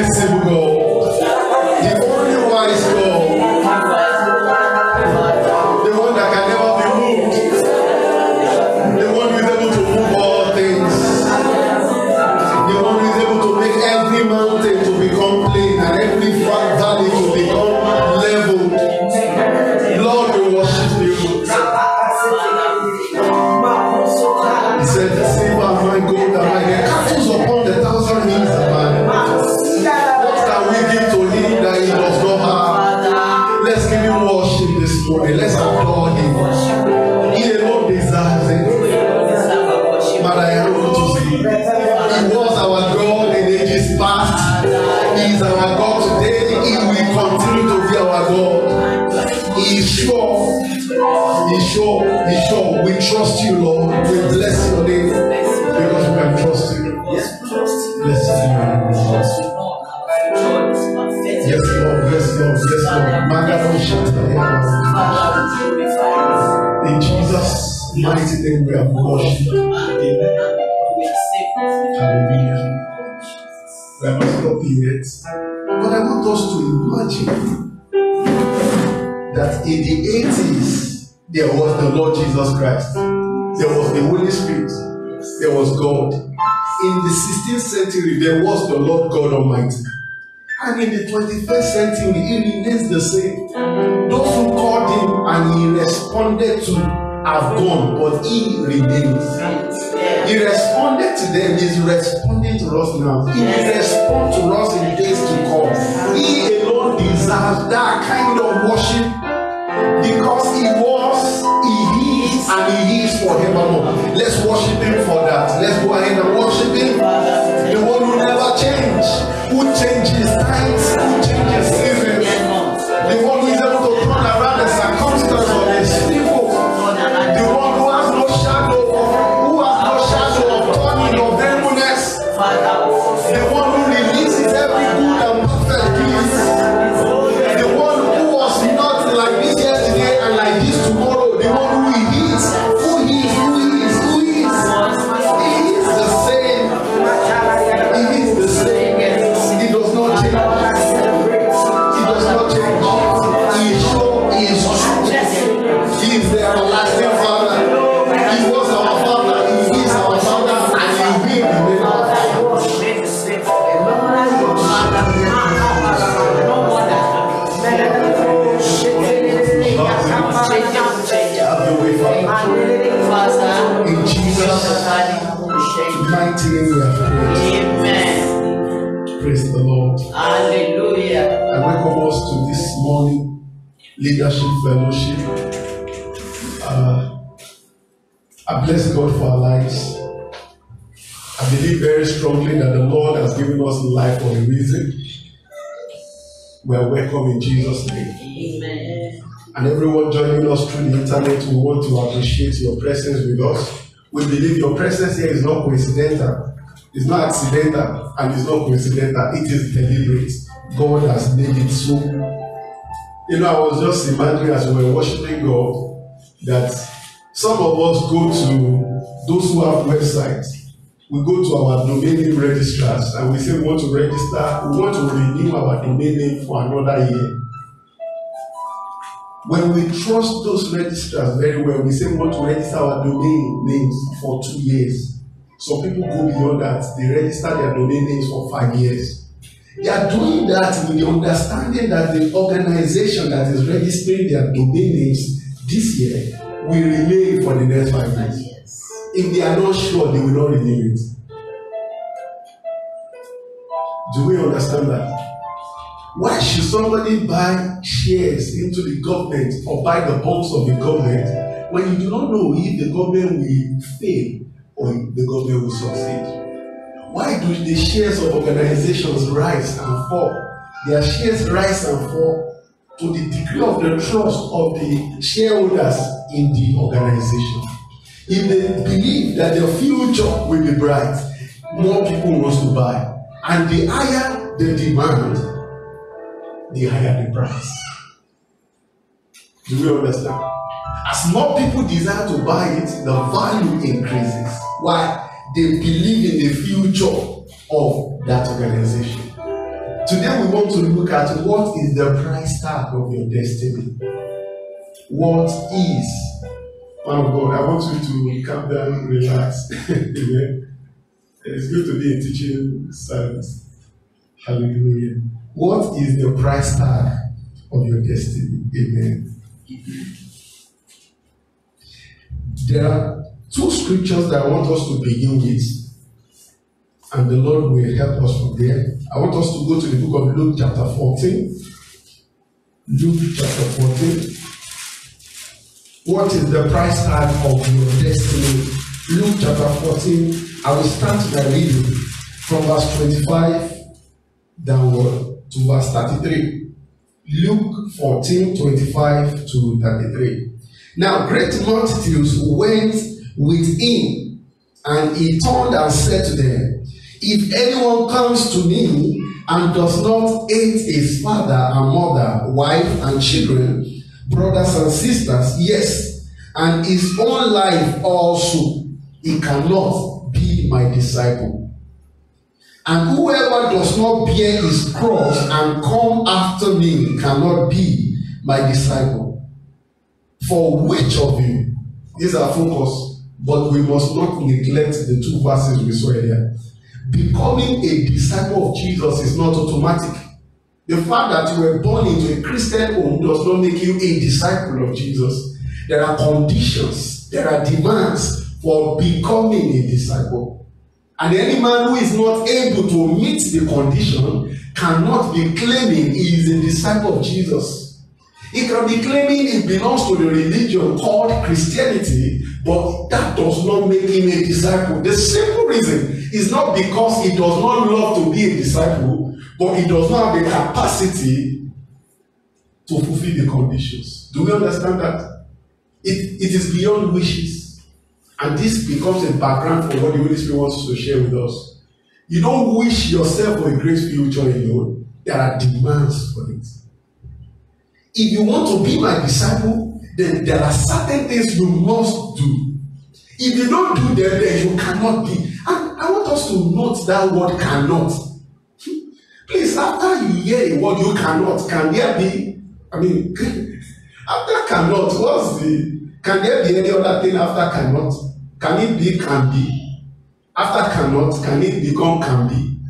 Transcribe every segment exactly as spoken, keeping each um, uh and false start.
invincible God, the only wise God, the one that can never be moved, the one who is able to move all things, the one who is able to make every mountain to become plain and every valley to become leveled. Lord, we worship you. He said, the silver and my gold and my cattle upon the thousand hills of mine. What can we give to him that he does not have? Let's give him worship this morning. Let's adore him. He alone deserves it. But I am able to see. He was our God in ages past. He is our God today. He will continue to be our God. He is sure. He is sure. He is sure. We trust you, Lord. We bless your name because we can trust you. Bless you. Yes, Lord. Yes, Lord. Yes, Lord. In Jesus' mighty name we have worshipped. Hallelujah. We are not stopping yet. But I want us to imagine that in the eighties, there was the Lord Jesus Christ. There was the Holy Spirit. There was God. In the sixteenth century, there was the Lord God Almighty. And in the twenty-first century, he remains the same. Those who called him and he responded to have gone, but he remains. He responded to them, he's responding to us now. He will respond to us in days to come. He alone deserves that kind of worship because he was, he is, and he is forevermore. Let's worship him for that. Let's go ahead and worship him. The one who never changes, who changes times, who changes seasons. The one who is able to turn around the circumstances of his people. The one who has no shadow of, who has no shadow of turning or barrenness. The one who releases every good and perfect gift. The one who was not like this yesterday and like this tomorrow. The one who he is, who he is, who he is, who he is. He is the same. He is the same. He does not change. He does not change. He is sure. He is true. He is the everlasting Father. He was our Father. He is our Father, and he will remain our Father. Have your way, Father. In Jesus' mighty name we have prayed. Amen. Praise the Lord. Hallelujah. I welcome us to this morning leadership fellowship. Uh, I bless God for our lives. I believe very strongly that the Lord has given us life for a reason. We are welcome in Jesus' name. Amen. And everyone joining us through the internet, we want to appreciate your presence with us. We believe your presence here is not coincidental. It's not accidental and it's not coincidental. It is deliberate. God has made it so. You know, I was just imagining as we were worshiping God that some of us go to those who have websites. We go to our domain name registrars and we say we want to register, we want to renew our domain name for another year. When we trust those registrars very well, we say we want to register our domain names for two years. Some people go beyond that. They register their domain names for five years. They are doing that with the understanding that the organization that is registering their domain names this year will remain for the next five years. If they are not sure, they will not renew it. Do we understand that? Why should somebody buy shares into the government or buy the bonds of the government when you do not know if the government will fail or if the government will succeed? Why do the shares of organizations rise and fall? Their shares rise and fall to the degree of the trust of the shareholders in the organization. If they believe that their future will be bright, more people want to buy. And the higher the demand, the higher the price. Do we understand? As more people desire to buy it, the value increases. Why? They believe in the future of that organization. Today we want to look at what is the price tag of your destiny. What is, man of God, I want you to calm down, relax. Amen. It's good to be in teaching service. Hallelujah. What is the price tag of your destiny? Amen. There are two scriptures that I want us to begin with, and the Lord will help us from there. I want us to go to the book of Luke chapter fourteen. Luke chapter fourteen. What is the price tag of your destiny? Luke chapter fourteen. I will start by reading from verse twenty-five downward to verse thirty-three. Luke fourteen, twenty-five to thirty-three. Now great multitudes went with him, and he turned and said to them, if anyone comes to me and does not hate his father and mother, wife and children, brothers and sisters, yes, and his own life also, he cannot be my disciple. And whoever does not bear his cross and come after me cannot be my disciple. For which of you, these are focus, but we must not neglect the two verses we saw earlier. Becoming a disciple of Jesus is not automatic. The fact that you were born into a Christian home does not make you a disciple of Jesus. There are conditions, there are demands for becoming a disciple. And any man who is not able to meet the condition cannot be claiming he is a disciple of Jesus. He can be claiming he belongs to the religion called Christianity, but that does not make him a disciple. The simple reason is not because he does not love to be a disciple, but he does not have the capacity to fulfill the conditions. Do we understand that? It, it is beyond wishes. And this becomes a background for what the Holy Spirit wants to share with us. You don't wish yourself for a great future alone. There are demands for it. If you want to be my disciple, then there are certain things you must do. If you don't do them, then you cannot be. And I want us to note that word cannot. Please, after you hear a word you cannot, can there be, I mean, after cannot, what's the, can there be any other thing after cannot? Can it be can be? After cannot, can it become can be?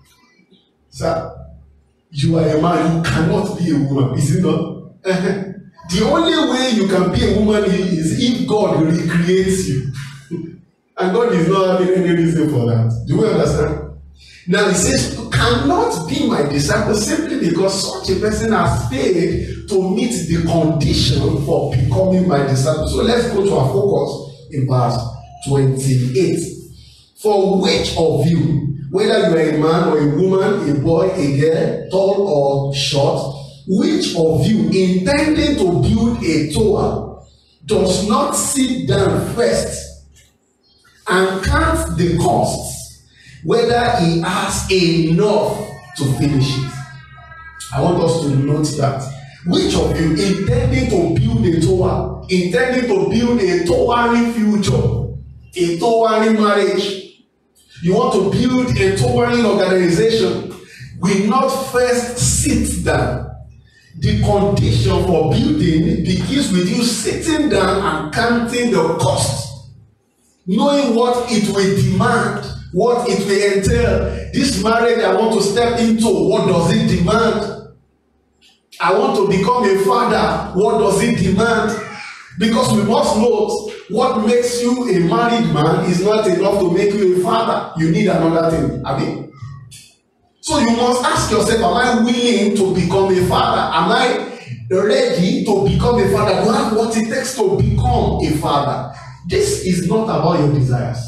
Sir, you are a man, you cannot be a woman, is it not? The only way you can be a woman is if God recreates you. And God is not having any reason for that. Do you understand? Now he says, you cannot be my disciple simply because such a person has failed to meet the condition for becoming my disciple. So let's go to our focus in verse twenty-eight. For which of you, whether you are a man or a woman, a boy, a girl, tall or short, which of you intending to build a tower does not sit down first and count the costs, whether he has enough to finish it? I want us to note that. Which of you intending to build a tower, intending to build a towering future, a towering marriage, you want to build a towering organization, will not first sit down? The condition for building begins with you sitting down and counting the cost, knowing what it will demand, what it will entail. This marriage I want to step into, what does it demand? I want to become a father, what does it demand? Because we must note, what makes you a married man is not enough to make you a father. You need another thing. I mean, so you must ask yourself, am I willing to become a father? Am I ready to become a father? Do I have what it takes to become a father? This is not about your desires.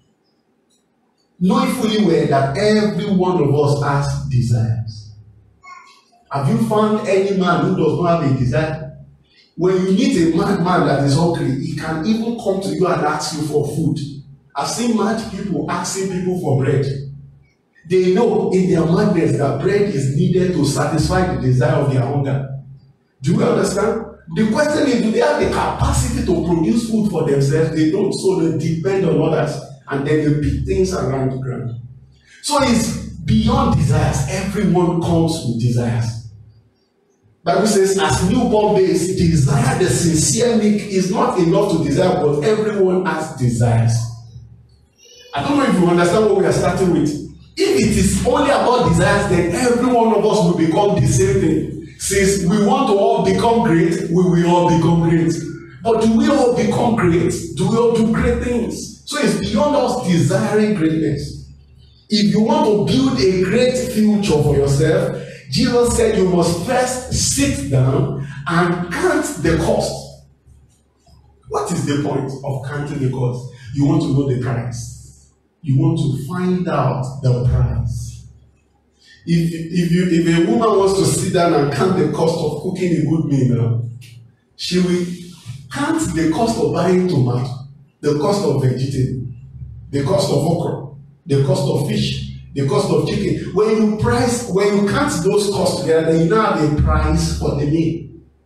Knowing fully well that every one of us has desires. Have you found any man who does not have a desire? When you meet a mad man that is hungry, he can even come to you and ask you for food. I've seen mad people asking people for bread. They know in their madness that bread is needed to satisfy the desire of their hunger. Do you understand? The question is, do they have the capacity to produce food for themselves? They don't, so they depend on others, and then they pick things around the ground. So it's beyond desires. Everyone comes with desires. Bible says, as newborn babes, desire the sincere milk is not enough to desire, but everyone has desires. I don't know if you understand what we are starting with. If it is only about desires, then every one of us will become the same thing. Since we want to all become great, we will all become great. But do we all become great? Do we all do great things? So it's beyond us desiring greatness. If you want to build a great future for yourself, Jesus said you must first sit down and count the cost. What is the point of counting the cost? You want to know the price. You want to find out the price. If, if, you, if a woman wants to sit down and count the cost of cooking a good meal, she will count the cost of buying tomato, the cost of vegetable, the cost of okra, the cost of fish, the cost of chicken. When you price, when you count those costs together, then you now have a price for the meal.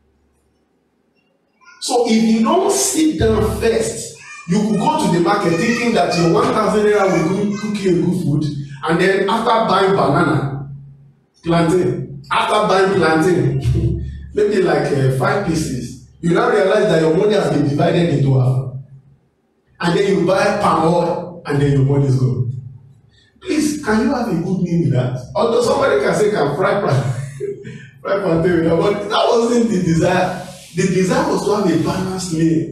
So if you don't sit down first, you could go to the market thinking that your one thousand naira will cook you a good food, and then after buying banana, plantain, after buying plantain, maybe like uh, five pieces, you now realize that your money has been divided into half, and then you buy palm oil, and then your money is gone. Please, can you have a good meal with that? Although somebody can say, can fry fry plantain with that, but that wasn't the desire. The desire was to have a balanced meal.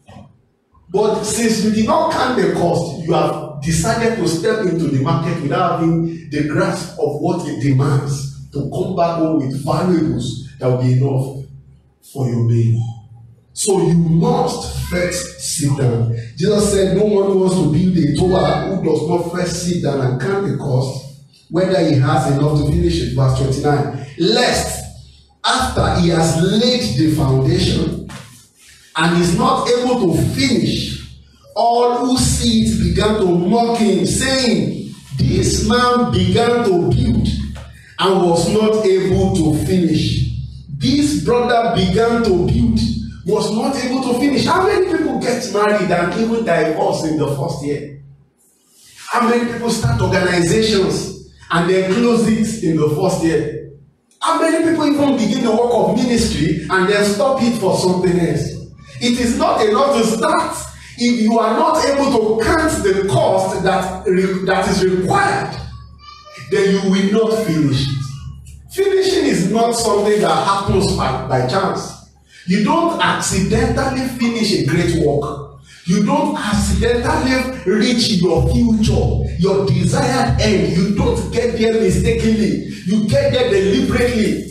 But since you did not count the cost, you have decided to step into the market without having the grasp of what it demands to come back home with valuables that will be enough for your meal. So you must first sit down. Jesus said, no one wants to build a tower who does not first sit down and count the cost, whether he has enough to finish it. Verse twenty-nine. Lest, after he has laid the foundation and is not able to finish, all who see it began to mock him, saying, this man began to build and was not able to finish. This brother began to build, was not able to finish. How many people get married and even divorce in the first year? How many people start organizations and then close it in the first year? How many people even begin the work of ministry and then stop it for something else? It is not enough to start if you are not able to count the cost that, that is required, then you will not finish it. Finishing is not something that happens by, by chance. You don't accidentally finish a great work. You don't accidentally reach your future, your desired end. You don't get there mistakenly. You get there deliberately,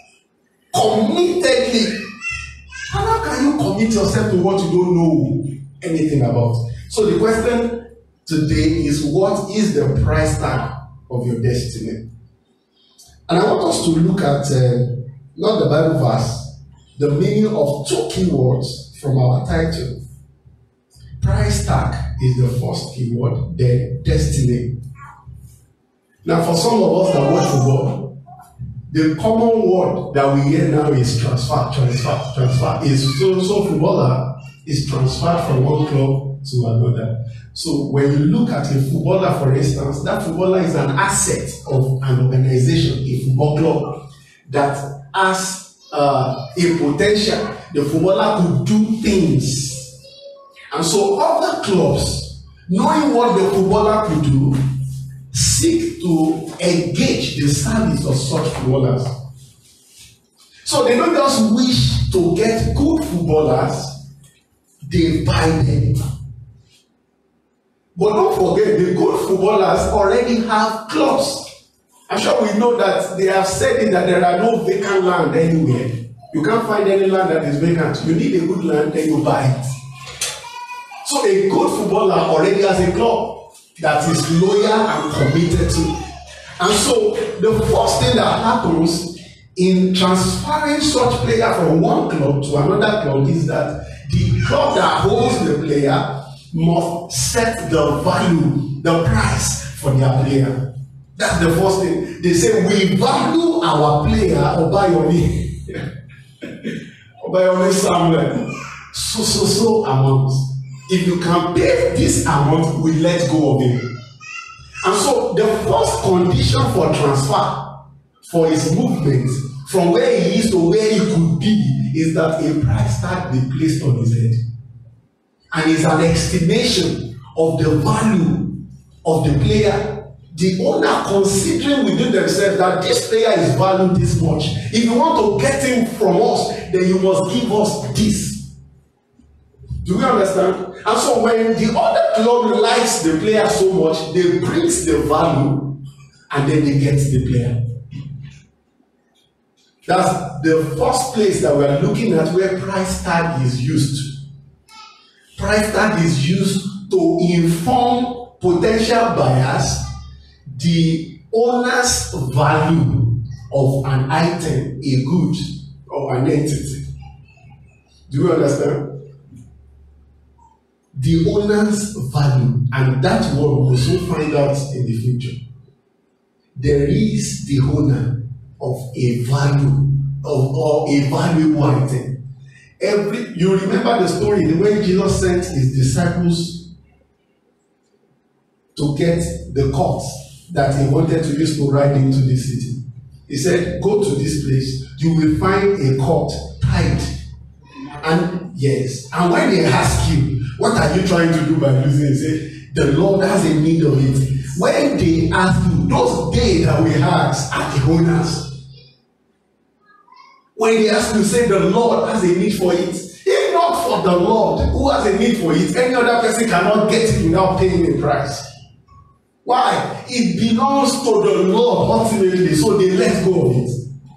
committedly. And how can you commit yourself to what you don't know anything about? So the question today is, what is the price tag of your destiny? And I want us to look at, uh, not the Bible verse, the meaning of two keywords from our title. Price tag is the first keyword, then destiny. Now, for some of us that watch football, the common word that we hear now is transfer, transfer, transfer. Is so so footballer is transferred from one club to another. So when you look at a footballer, for instance, that footballer is an asset of an organization, a football club that has uh, a potential. The footballer could do things. And so other clubs, knowing what the footballer could do, seek to engage the service of such footballers. So they don't just wish to get good footballers, they buy them. But don't forget, the good footballers already have clubs. I'm sure we know that they have said it, that there are no vacant land anywhere. You can't find any land that is vacant. You need a good land, then you buy it. So a good footballer already has a club that is loyal and committed to. And so the first thing that happens in transferring such player from one club to another club is that the club that holds the player must set the value, the price for their player. That's the first thing. They say, we value our player, Obayoni. Obayoni Samuel. So, so, so amount. If you can pay this amount, we let go of him. And so the first condition for transfer, for his movement from where he is to where he could be, is that a price tag be placed on his head. And it's an estimation of the value of the player. The owner considering within themselves that this player is valued this much. If you want to get him from us, then you must give us this. Do you understand? And so when the other club likes the player so much, they bring the value and then they get the player. That's the first place that we are looking at where price tag is used. Price tag is used to inform potential buyers the owner's value of an item, a good, or an entity. Do you understand? The owner's value, and that one we will soon find out in the future. There is the owner of a value, of or a valuable item. Every you remember the story the way Jesus sent his disciples to get the colt that he wanted to use to ride into the city. He said, "Go to this place, you will find a colt tied." And yes, and when they ask you, what are you trying to do by losing it? Say, the Lord has a need of it. When they ask you, those they that we ask are the owners. When they ask you, say the Lord has a need for it. If not for the Lord who has a need for it, any other person cannot get it without paying a price. Why? It belongs to the Lord ultimately, so they let go of it.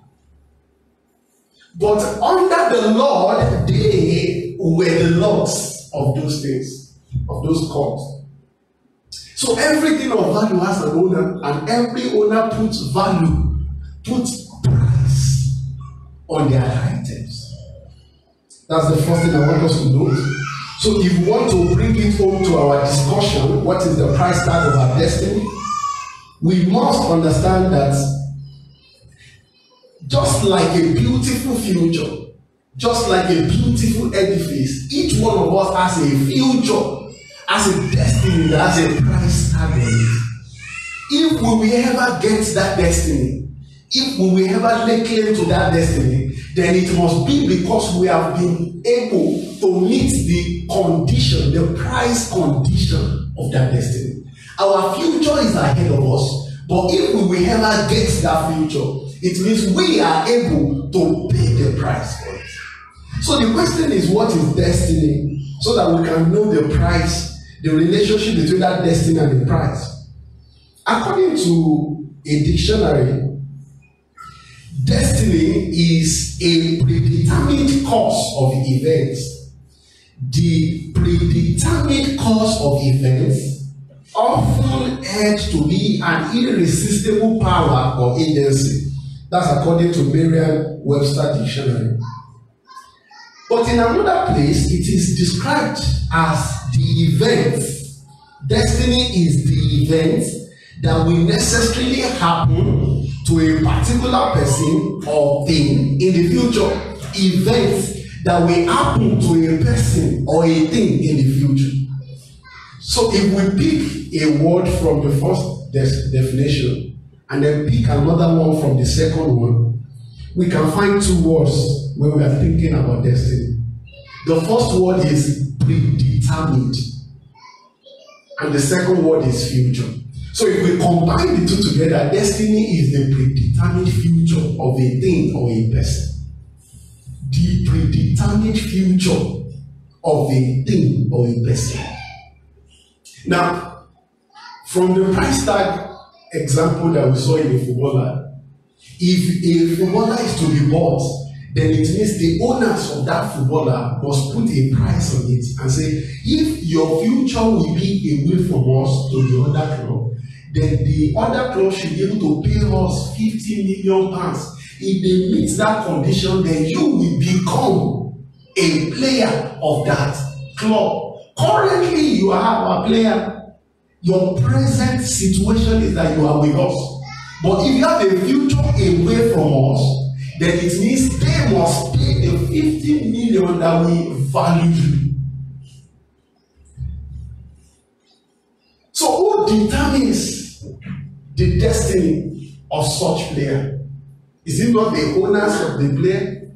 But under the Lord, they were the lords of those things, of those courts. So everything of value has an owner, and every owner puts value, puts price on their items. That's the first thing I want us to know. So if we want to bring it home to our discussion, what is the price tag of our destiny? We must understand that just like a beautiful future, just like a beautiful edifice, each one of us has a future, has a destiny that has a price tag on it. If we will ever get that destiny, if we will ever lay claim to that destiny, then it must be because we have been able to meet the condition, the price condition of that destiny. Our future is ahead of us, but if we will ever get that future, it means we are able to pay the price for it. So the question is, what is destiny? So that we can know the price, the relationship between that destiny and the price. According to a dictionary, destiny is a predetermined course of events. The predetermined course of events often held to be an irresistible power or agency. That's according to Merriam-Webster Dictionary. But in another place, it is described as the event. Destiny is the event that will necessarily happen to a particular person or thing in the future. Events that will happen to a person or a thing in the future. So if we pick a word from the first de- definition and then pick another one from the second one, we can find two words when we are thinking about destiny. The first word is predetermined, and the second word is future. So if we combine the two together, destiny is the predetermined future of a thing or a person. The predetermined future of a thing or a person. Now, from the price tag example that we saw in a footballer, if a footballer is to be bought, then it means the owners of that footballer must put a price on it and say, if your future will be away from us to the other club, then the other club should be able to pay us fifty million pounds. If they meet that condition, then you will become a player of that club. Currently, you are a player. Your present situation is that you are with us. But if you have a future away from us, then it means they must pay the fifty million that we value you. So who determines the destiny of such player? Is it not the owners of the player?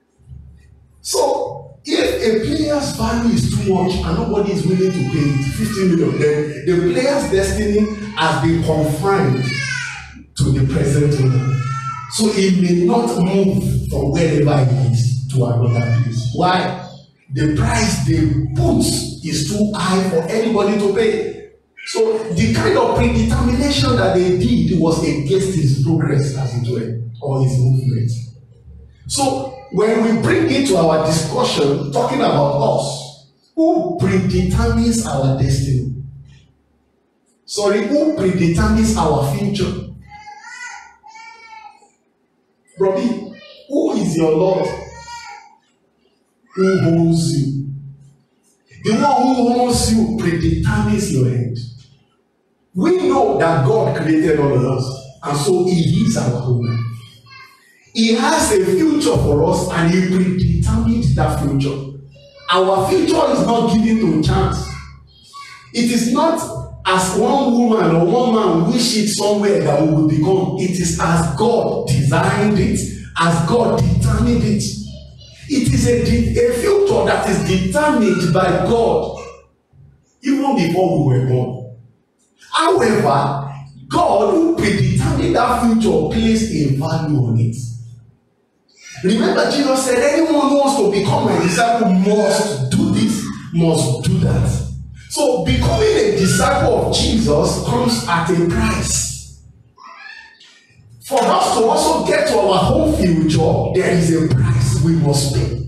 So, if a player's value is too much and nobody is willing to pay it, fifty million, then the player's destiny has been confined to the present owner. So he may not move from wherever he is to another place. Why? The price they put is too high for anybody to pay. So the kind of predetermination that they did was against his progress, as it were, or his movement. So when we bring it to our discussion, talking about us, who predetermines our destiny? Sorry, who predetermines our future? Robbie, who is your Lord? Who holds you? The one who holds you predetermines your end. We know that God created all of us, and so He is our owner. He has a future for us, and He predetermined that future. Our future is not given to chance. It is not as one woman or one man wish it somewhere that we will become. It is as God designed it, as God determined it. It is a, a future that is determined by God even before we were born. However, God who predetermined that future placed a value on it. Remember, Jesus said, anyone who wants to become my disciple must do this, must do that. So becoming a disciple of Jesus comes at a price. For us to also get to our whole future, there is a price we must pay.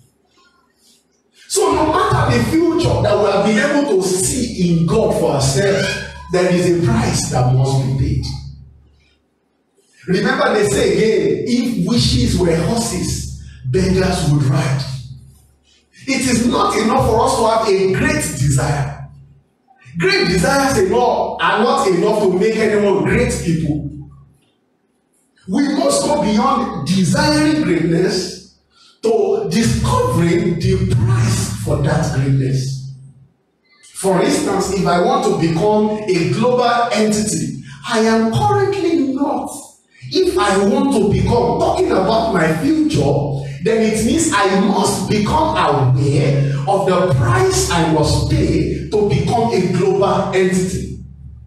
So no matter the future that we have been able to see in God for ourselves, there is a price that must be paid. Remember, they say again, if wishes were horses, beggars would ride. It is not enough for us to have a great desire. Great desires alone are not enough to make anyone great people. We must go beyond desiring greatness to discovering the price for that greatness. For instance, if I want to become a global entity, I am currently not. If I want to become, talking about my future, then it means I must become aware of the price I must pay to become a global entity.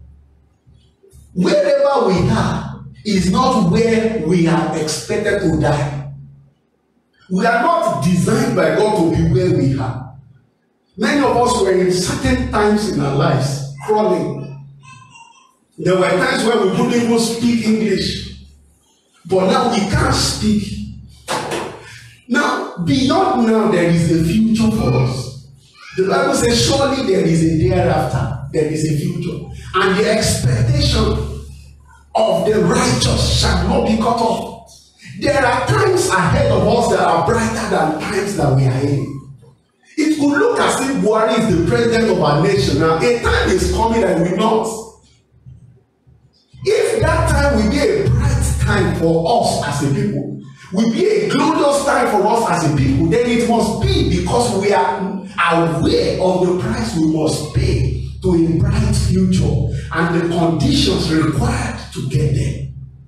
Wherever we are is not where we are expected to die. We are not designed by God to be where we are. Many of us were in certain times in our lives crawling. There were times when we couldn't even speak English. But now we can't speak. Now, beyond now, there is a future for us. The Bible says, surely there is a thereafter. There is a future. And the expectation of the righteous shall not be cut off. There are times ahead of us that are brighter than times that we are in. It could look as if Buhari is the president of our nation. Now, a time is coming that will not. If that time will be a bright time for us as a people, will be a glorious time for us as a people, then it must be because we are aware of the price we must pay to a bright future and the conditions required to get there.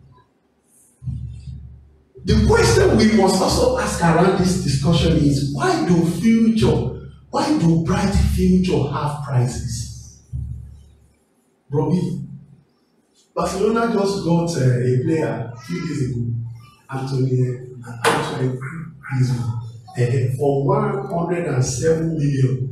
The question we must also ask around this discussion is, why do future, why do bright future have prices? Robbie, Barcelona just got uh, a player a few days ago, Anthony Antoine Griezmann, uh, for one hundred seven million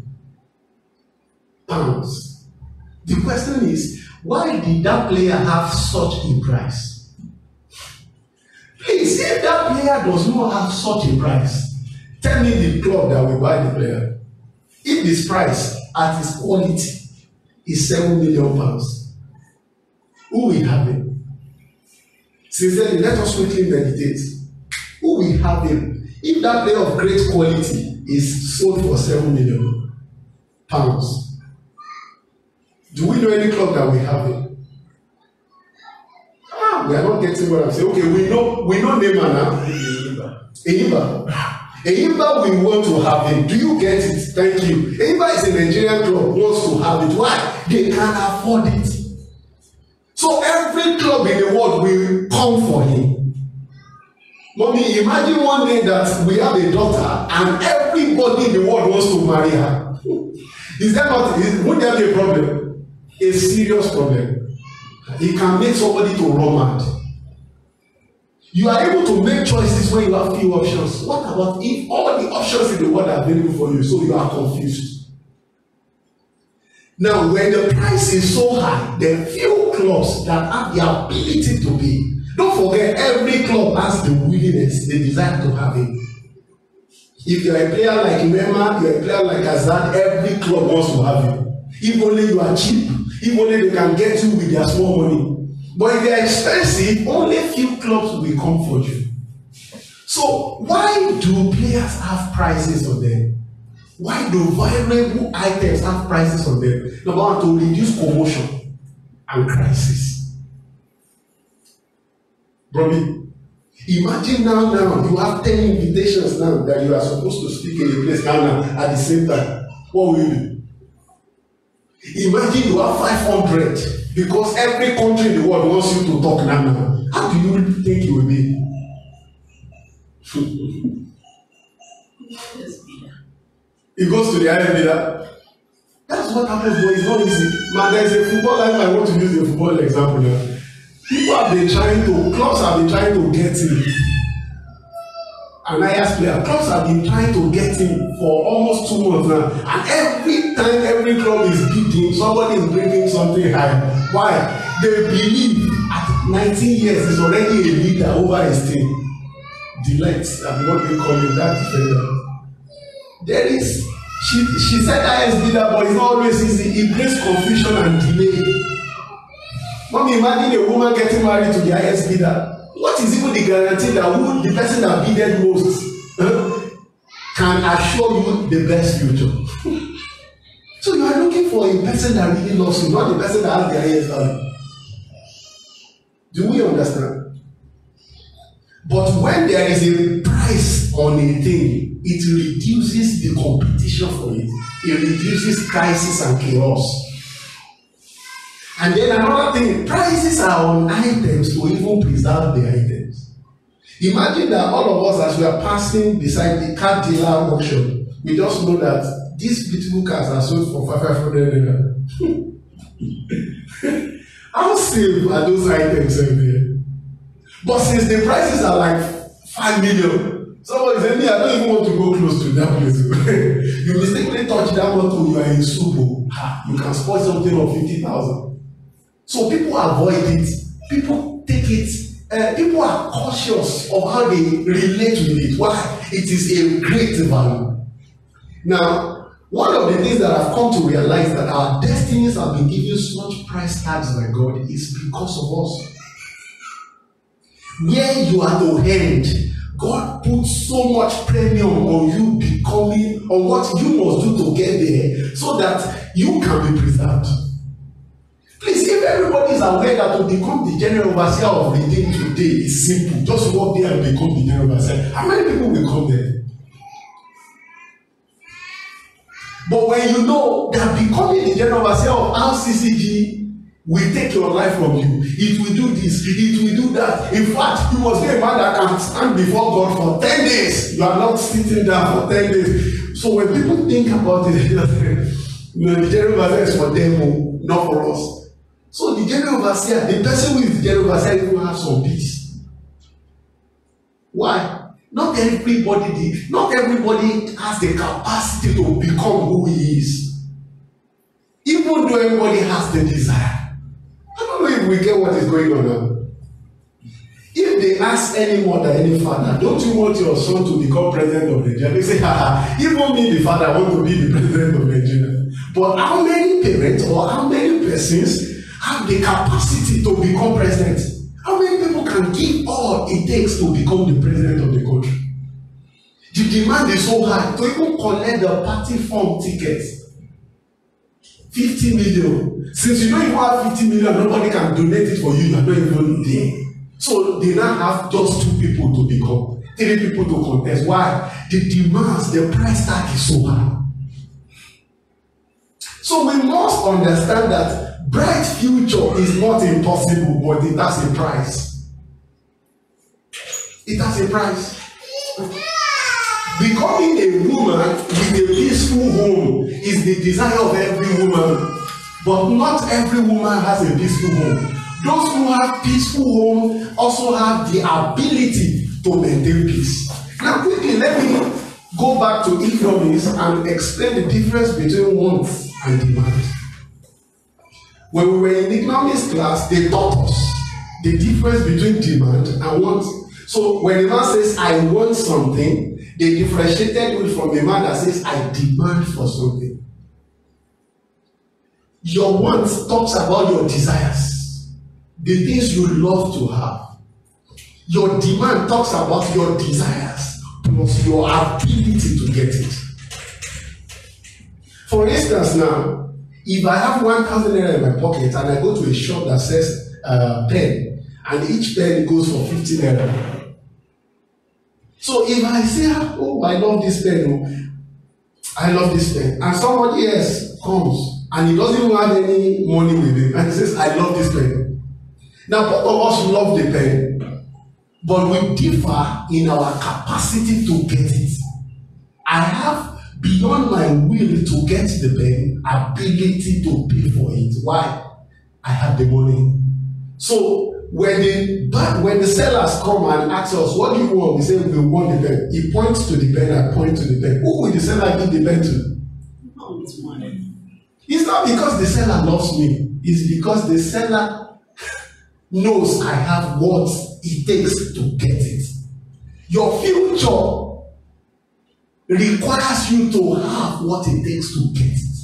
pounds. The question is, why did that player have such a price? Please, if that player does not have such a price, tell me the club that will buy the player. If this price at its quality is seven million pounds, who will have him? Sincerely, let us quickly meditate. Who will have him? If that player of great quality is sold for seven million pounds, do we know any club that will have him? Ah, we are not getting what I'm saying. Okay, we know we know Neymar now. Enyimba. Enyimba we want to have him. Do you get it? Thank you. Enyimba is a Nigerian club, wants to have it. Why? They can afford it. So every club in the world will come for him. Mommy, imagine one day that we have a daughter and everybody in the world wants to marry her. Is that not, is, would that be a problem? A serious problem. It can make somebody to run mad. You are able to make choices when you have few options. What about if all the options in the world are available for you, so you are confused? Now, when the price is so high, there are few clubs that have the ability to pay. Don't forget, every club has the willingness, the desire to have it. If you are a player like Neymar, you are a player like Hazard, every club wants to have you. If only you are cheap, if only they can get you with their small money. But if they are expensive, only few clubs will come for you. So why do players have prices on them? Why do valuable items have prices on them? Number one, to reduce commotion and crisis. Robbie, imagine now, now you have ten invitations now that you are supposed to speak in a place now, now at the same time. What will you do? Imagine you have five hundred because every country in the world wants you to talk now. now. How do you think you will be? It goes to the highest bidder. That's what happens, but it's not easy. Man, there's a football life. I want to use a football example now. People have been trying to, clubs have been trying to get him. An I A S player, clubs have been trying to get him for almost two months now. And every time every club is bidding, somebody is bringing something high. Why? They believe at nineteen years he's already a leader over his team. Delight, that's what they call him, that defender. There is, she, she said highest bidder, but it's not always easy. It brings confusion and delay. Mommy, imagine a woman getting married to the highest bidder. What is even the guarantee that who, the person that bidded most uh, can assure you the best future? So you are looking for a person that really loves you, not the person that has the highest value. Do we understand? But when there is a price on a thing, it reduces the competition for it. It reduces crisis and chaos. And then another thing, prices are on items to even preserve the items. Imagine that all of us, as we are passing beside the car dealer auction, we just know that these beautiful cars are sold for five hundred naira. How safe are those items in there? But since the prices are like five million, somebody said, me, I don't even want to go close to that place. You mistakenly touch that motor, you are in Subo. You can spoil something of fifty thousand. So people avoid it. People take it. Uh, people are cautious of how they relate with it. Why? It is a great value. Now, one of the things that I've come to realize that our destinies have been given such price tags by God is because of us. Where you are to end, God puts so much premium on you becoming, on what you must do to get there, so that you can be preserved. Please, if everybody is aware that to become the general overseer of Redeem today is simple, just walk there and become the general overseer. How many people will come there? But when you know that becoming the general overseer of R C C G will take your life from you, it will do this, it will do that. In fact, you must be a man that can stand before God for ten days. You are not sitting down for ten days. So when people think about it, you know, the general overseer is for them, not for us. So the general overseer, the person who is the general overseer will have some peace. Why? Not everybody, not everybody has the capacity to become who he is. Even though everybody has the desire. I don't know if we get what is going on now. If they ask any mother, any father, don't you want your son to become president of Nigeria? They say, haha, even me, the father, I want to be the president of Nigeria. But how many parents or how many persons have the capacity to become president? How many people can give all it takes to become the president of the country? The demand is so high to even collect the party form tickets. fifty million. Since you don't even have fifty million, nobody can donate it for you. You are not even there. So they now have just two people to become, three people to contest. Why? The demands, the price tag is so high. So we must understand that bright future is not impossible, but it has a price. It has a price. Becoming a woman with a peaceful home is the desire of every woman, but not every woman has a peaceful home. Those who have peaceful home also have the ability to maintain peace. Now quickly, let me go back to economics and explain the difference between wants and demand. When we were in economics class, they taught us the difference between demand and want. So when a man says, I want something, they differentiated it from a man that says, I demand for something. Your want talks about your desires, the things you love to have. Your demand talks about your desires plus your ability to get it. For instance now, if I have one thousand naira in my pocket and I go to a shop that says uh, pen, and each pen goes for fifty naira. So if I say, oh, I love this pen, oh, I love this pen, and somebody else comes and he doesn't even have any money with him and he says, I love this pen. Now both of us love the pen, but we differ in our capacity to get it. I have, beyond my will to get the pen, ability to pay for it. Why? I have the money. So when the when the sellers come and ask us, what do you want? We say we want the pen. He points to the pen, I point to the pen. Who will the seller give the pen to? No, it's money. It's not because the seller loves me. It's because the seller knows I have what it takes to get it. Your future requires you to have what it takes to get it.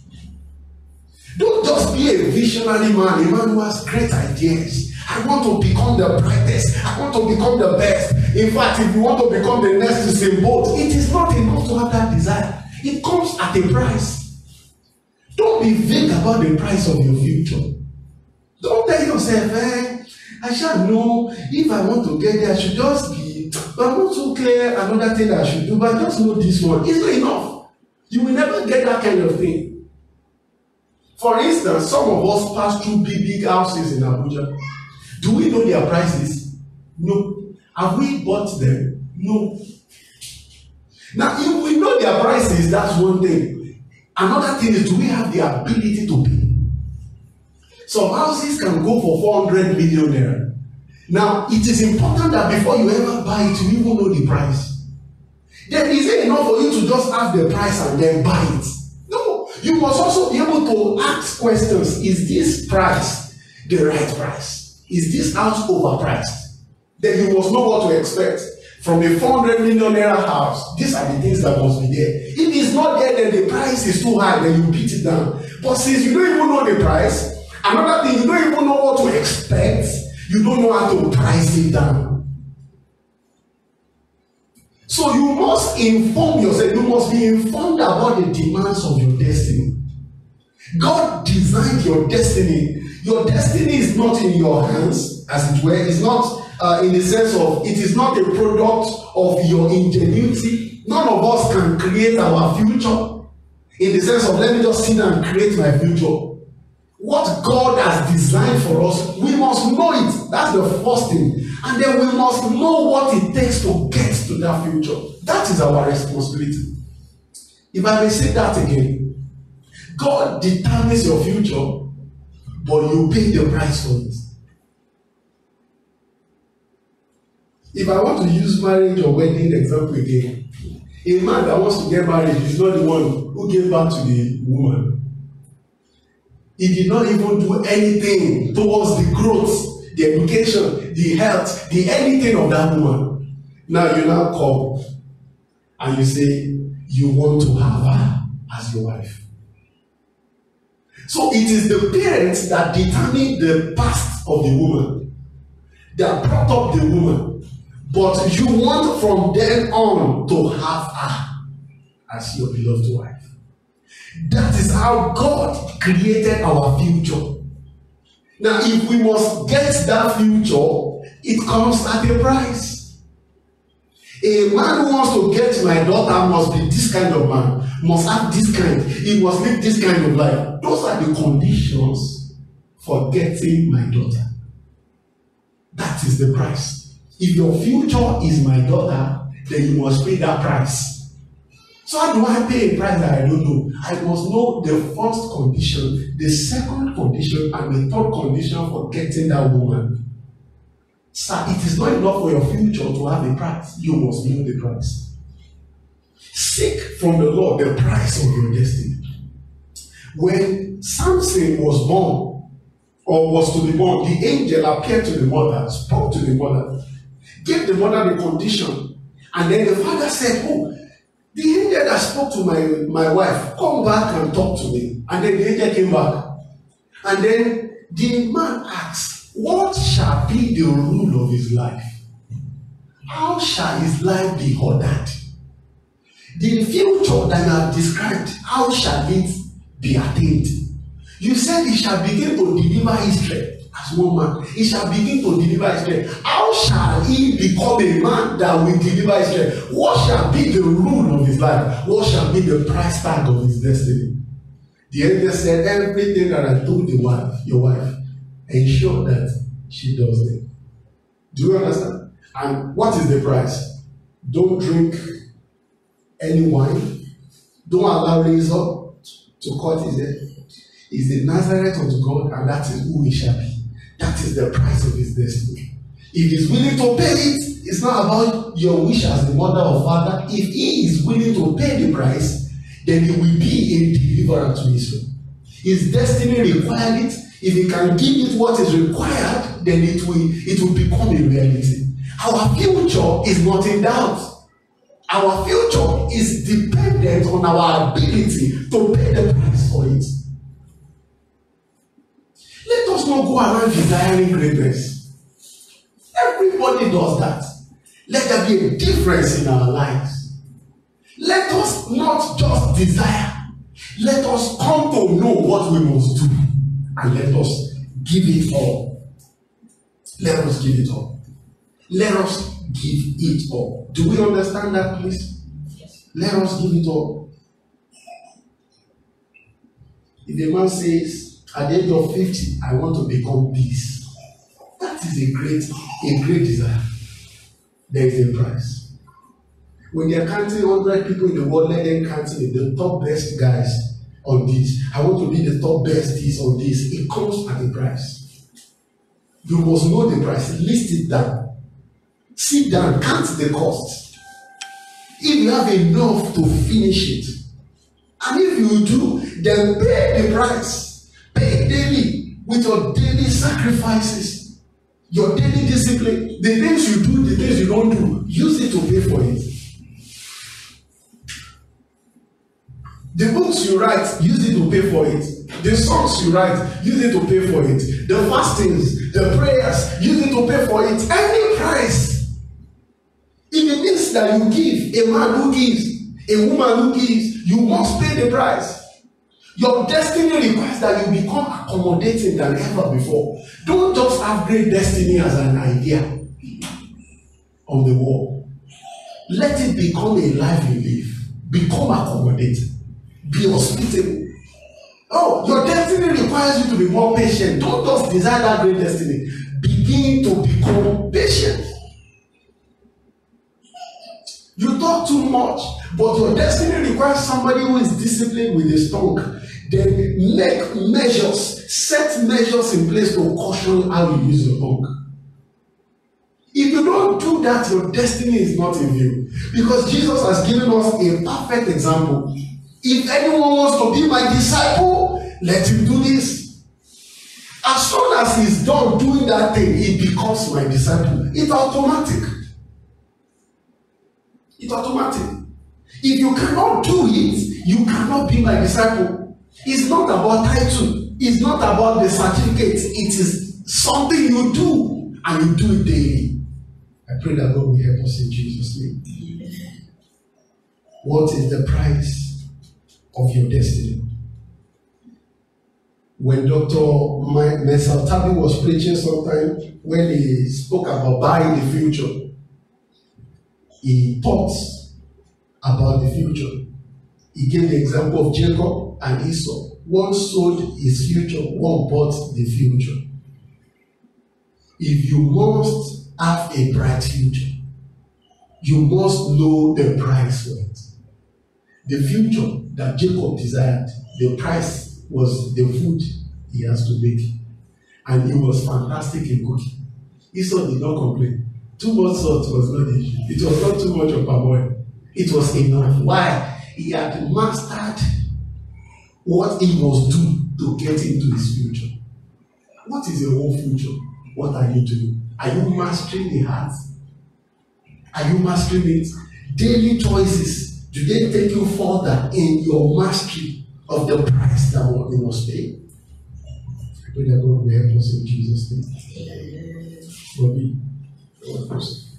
Don't just be a visionary man, a man who has great ideas. I want to become the brightest. I want to become the best. In fact, if you want to become the next Usain Bolt, it is not enough to have that desire. It comes at a price. Don't be vague about the price of your future. Don't tell yourself, eh, I shall know if I want to get there, I should just be, but I'm not so clear another thing that I should do, but I just know this one. It's not enough. You will never get that kind of thing. For instance, some of us pass through big, big houses in Abuja. Do we know their prices? No. Have we bought them? No. Now, if we know their prices, that's one thing. Another thing is, do we have the ability to pay? Some houses can go for four hundred million naira. Now, it is important that before you ever buy it, you even know the price. Then is it enough for you to just ask the price and then buy it? No. You must also be able to ask questions. Is this price the right price? Is this house overpriced? Then you must know what to expect. From a four hundred million naira house, these are the things that must be there. If it's not there, then the price is too high, then you beat it down. But since you don't even know the price, another thing, you don't even know what to expect, you don't know how to price it down. So you must inform yourself, you must be informed about the demands of your destiny. God designed your destiny. Your destiny is not in your hands, as it were. It's not uh, in the sense of, it is not a product of your ingenuity. None of us can create our future. In the sense of, let me just sit down and create my future. What God has designed for us, we must know it. That's the first thing. And then we must know what it takes to get to that future. That is our responsibility. If I may say that again, God determines your future, but you pay the price for it. If I want to use marriage or wedding example again, a man that wants to get married is not the one who gave birth to the woman. He did not even do anything towards the growth, the education, the health, the anything of that woman. Now you now come and you say you want to have her as your wife. So it is the parents that determine the past of the woman, that brought up the woman. But you want from then on to have her as your beloved wife. That is how God created our future. Now, if we must get that future, it comes at a price. A man who wants to get my daughter must be this kind of man, must have this kind, he must live this kind of life. Those are the conditions for getting my daughter. That is the price. If your future is my daughter, then you must pay that price. So how do I pay a price that I don't know? I must know the first condition, the second condition, and the third condition for getting that woman. Sir, it is not enough for your future to have a price. You must know the price. Seek from the Lord the price of your destiny. When Samson was born, or was to be born, the angel appeared to the mother, spoke to the mother, gave the mother the condition, and then the father said, oh, the angel that spoke to my, my wife, come back and talk to me. And then the angel came back. And then the man asked, what shall be the rule of his life? How shall his life be ordered? The future that you have described, how shall it be attained? You said he shall begin to deliver Israel as one man. He shall begin to deliver Israel. How shall he become a man that will deliver Israel? What shall be the rule of his life? What shall be the price tag of his destiny? The angel said, everything that I told the wife, your wife, ensure that she does it. Do you understand? And what is the price? Don't drink any wine. Don't allow razor to cut his head. Is the Nazareth unto God, and that is who he shall be. That is the price of his destiny. If he's willing to pay it, it's not about your wish as the mother or father. If he is willing to pay the price, then he will be a deliverer to Israel. His destiny required it. If he can give it what is required, then it will, it will become a reality. Our future is not in doubt. Our future is dependent on our ability to pay the price for it. Let us not go around desiring greatness. Everybody does that. Let there be a difference in our lives. Let us not just desire. Let us come to know what we must do. And let us give it all. Let us give it all. Let us give it all. Do we understand that, please? Yes. Let us give it all. If a man says, at the age of fifty, I want to become peace, that is a great, a great desire. There is a price. When they are counting one hundred people in the world, let them count the top best guys on this. I want to be the top best this on this. It comes at a price. You must know the price. List it down. Sit down, count the cost. If you have enough to finish it, and if you do, then pay the price. Pay daily with your daily sacrifices, your daily discipline, the things you do, the things you don't do. Use it to pay for it. The books you write, use it to pay for it. The songs you write, use it to pay for it. The fastings, the prayers, use it to pay for it. Any price. If it means that you give, a man who gives, a woman who gives, you must pay the price. Your destiny requires that you become accommodating than ever before. Don't just have great destiny as an idea on the wall. Let it become a life you live. Become accommodating. Be hospitable. Oh, your destiny requires you to be more patient. Don't just desire that great destiny. Begin to become patient. You talk too much, but your destiny requires somebody who is disciplined with his tongue. Then make measures, set measures in place to caution how you use your tongue. If you don't do that, your destiny is not in view. Because Jesus has given us a perfect example. If anyone wants to be my disciple, let him do this. As soon as he's done doing that thing, he becomes my disciple. It's automatic. It's automatic. If you cannot do it, you cannot be my disciple. It's not about title. It's not about the certificate. It is something you do, and you do it daily. I pray that God will help us in Jesus' name. What is the price of your destiny? When Doctor Mensah Tabi was preaching sometime, when he spoke about buying the future, he talks about the future. He gave the example of Jacob and Esau. one sold his future, one bought the future. If you must have a bright future, you must know the price for it. The future that Jacob desired, the price was the food he has to make. And he was fantastic in cooking. Esau did not complain. Too much salt was not the issue. It was not too much of palm oil. It was enough. Why? He had mastered what he must do to get into his future. What is your own future? What are you doing? Are you mastering the heart? Are you mastering it? Daily choices, do they take you further in your mastery of the price that you must pay? I pray that God will help us in Jesus' name. For me, one person.